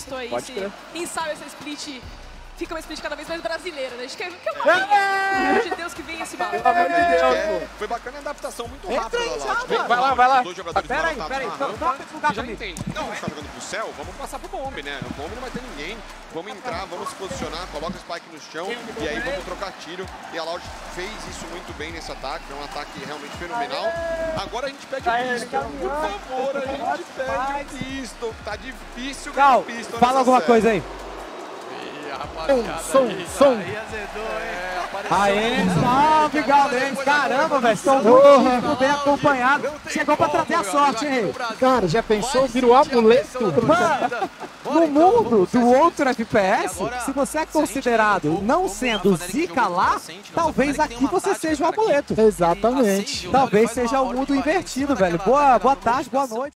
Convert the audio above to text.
testou aí se, quem sabe essa split fica uma split cada vez mais brasileira, né? A gente quer uma pelo amor de Deus que venha esse balão. Pelo amor de Deus, foi bacana a adaptação muito rápida da Loud. Vai lá, vai lá. Dois jogadores Pera aí, já entende. Não, a gente tá jogando pro céu, vamos passar pro bomb, né? No bomb não vai ter ninguém. Vamos entrar, vamos se posicionar, coloca o spike no chão e aí vamos trocar tiro. E a Loud fez isso muito bem nesse ataque, é um ataque realmente fenomenal. Agora a gente pede o pistol, por favor, a gente pede o pistol. Tá difícil ganhar o pistol. Fala alguma coisa aí. Som. Aí azedou, hein? Aê, salve, Gaudense. Caramba, velho, estão muito bem acompanhados. Chegou pra trazer a sorte, hein? Cara, já pensou? Virou amuleto? Mano, no mundo do outro FPS, se você é considerado não sendo zica lá, talvez aqui você seja o amuleto. Exatamente. Talvez seja o mundo invertido, velho. Boa tarde, boa noite.